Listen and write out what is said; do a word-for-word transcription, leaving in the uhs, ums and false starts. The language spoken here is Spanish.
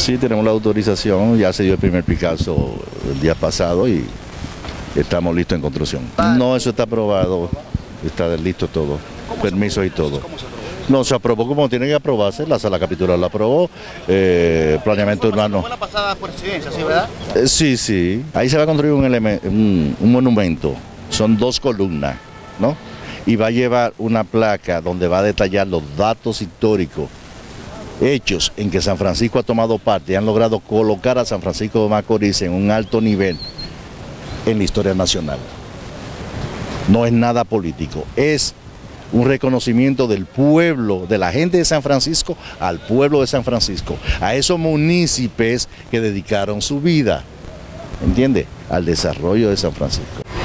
Sí, tenemos la autorización, ya se dio el primer Picasso el día pasado y estamos listos en construcción. No, eso está aprobado, está listo todo, permiso y todo. No, se aprobó como tiene que aprobarse, la sala capitular lo aprobó, eh, planeamiento urbano. Fue la pasada presidencia, ¿sí, verdad? Eh, sí, sí, ahí se va a construir un, un, un monumento, son dos columnas, ¿no? Y va a llevar una placa donde va a detallar los datos históricos, hechos en que San Francisco ha tomado parte y han logrado colocar a San Francisco de Macorís en un alto nivel en la historia nacional. No es nada político, es un reconocimiento del pueblo, de la gente de San Francisco al pueblo de San Francisco, a esos municipios que dedicaron su vida, ¿entiende?, al desarrollo de San Francisco.